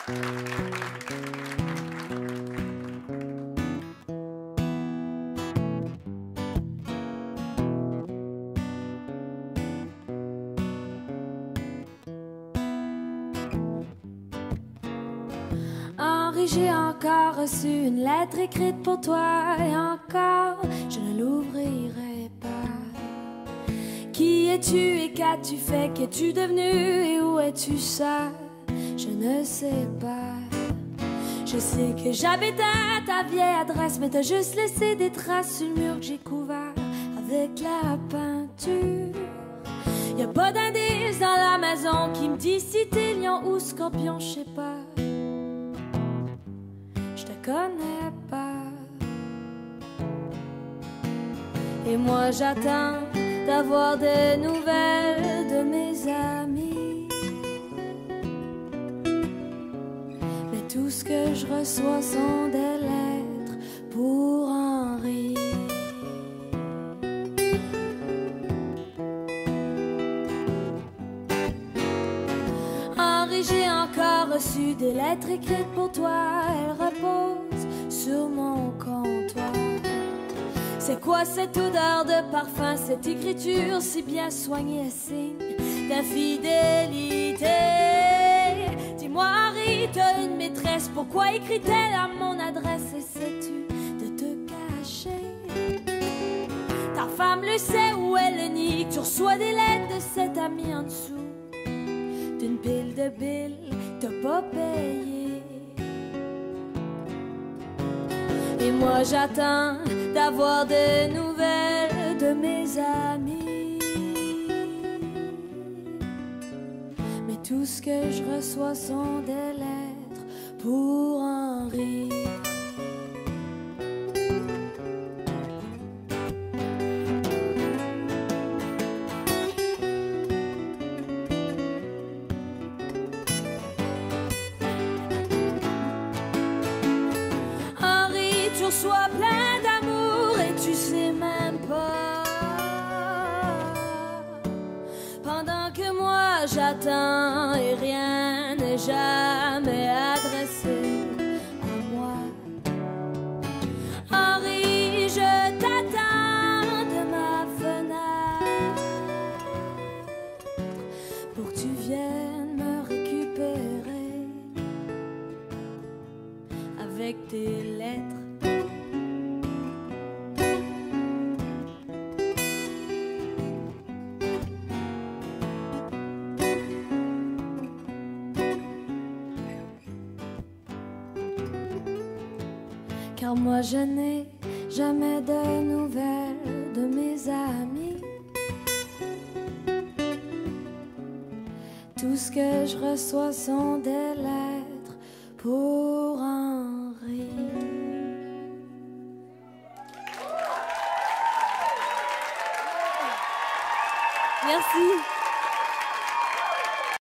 Henri, j'ai encore reçu une lettre écrite pour toi et encore je ne l'ouvrirai pas. Qui es-tu et qu'as-tu fait? Qu'es-tu devenu et où es-tu ça? Je ne sais pas. Je sais que j'habite à ta vieille adresse, mais t'as juste laissé des traces sur le mur que j'ai couvert avec la peinture. Y'a pas d'indice dans la maison qui me dit si t'es lion ou scorpion, je sais pas. Je te connais pas. Et moi j'attends d'avoir des nouvelles de mes amis. Mais tout ce que je reçois sont des lettres pour Henri. Henri, j'ai encore reçu des lettres écrites pour toi. Elles reposent sur mon comptoir. C'est quoi cette odeur de parfum, cette écriture si bien soignée, signe d'infidélité? Dis-moi Henri, t'as une maîtresse, pourquoi écrit-elle à mon adresse? Essaies-tu de te cacher? Ta femme le sait ou elle le nie, tu reçois des lettres de cet ami en dessous d'une pile de billes, t'as pas payé. Et moi j'attends d'avoir des nouvelles de mes amis. Mais tout ce que je reçois sont des lettres pour Henri. Tu reçois plein d'amour et tu sais même pas. Pendant que moi j'attends et rien n'est jamais adressé à moi. Henri, je t'attends de ma fenêtre pour que tu viennes me récupérer avec tes lettres. Car moi je n'ai jamais de nouvelles de mes amis. Tout ce que je reçois sont des lettres pour Henri. Merci.